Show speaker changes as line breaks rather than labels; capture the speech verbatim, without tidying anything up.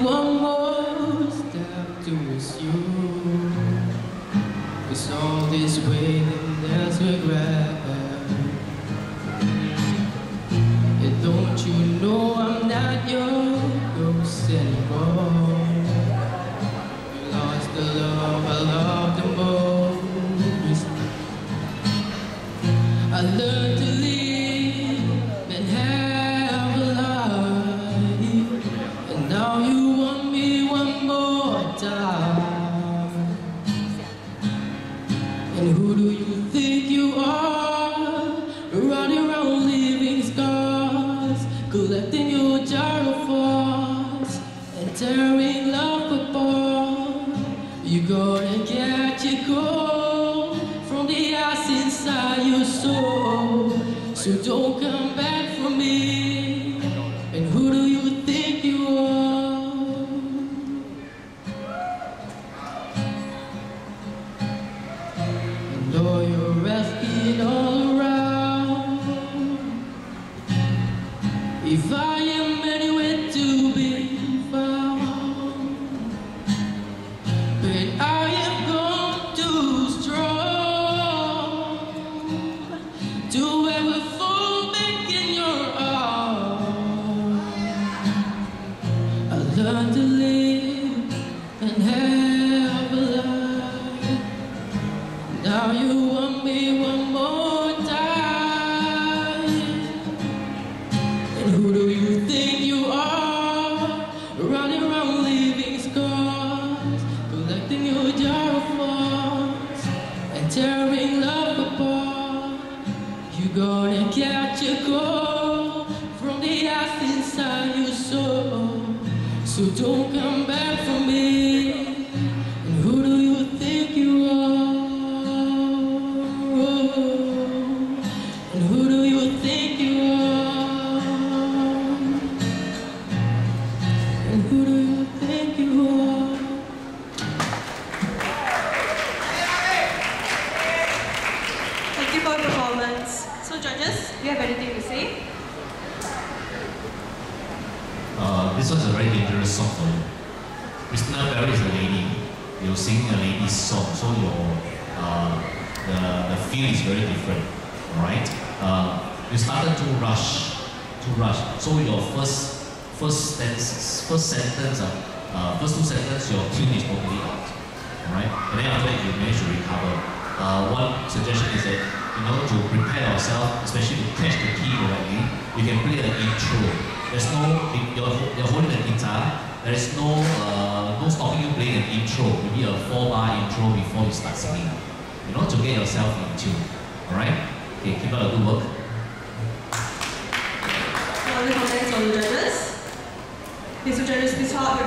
one more step towards you. Cause all this waiting, there's regret. And don't you know I'm not your ghost anymore? You lost the love I loved the most. I learned to live and have a life, and now you want me one more time. And who do you think you are, running around leaving scars, collecting your jar of thoughts and tearing love apart? You gonna get your cold from the ice inside your soul, so don't come back for me. And who do you think you are? And though you're asking all around if I am anywhere to be found, but I am gone too strong to ever fall back in your arms. I learned to live and have a life. Now you want me one more time. And who do you think you are, running around leaving scars, collecting your jar of thoughts and tearing love apart? You gonna catch a cold from the ice inside your soul, so don't come back for me. And who do you think you are? And who do you think you are? And who do you think you are?
Thank you for your performance. So judges, do you have anything to say?
Uh, this was a very dangerous song for you. Christina Perry is a lady. You're singing a lady's song, so your uh, the the feel is very different. Alright? Uh, you started to rush, to rush. So your first first sentence, first sentence, uh, uh, first two sentences, your tune is totally out. Alright? And then after that, you manage to recover. Uh, one suggestion is that, you know, to prepare yourself, especially to catch the key correctly, you can play an intro. There's no, you're, you're holding a guitar, there is no, uh, no stopping you playing an intro, maybe a four bar intro before you start singing, you know, to get yourself in tune. Alright? Okay, keep up the good work.
Any comments on the judges? Please, judges, please hold your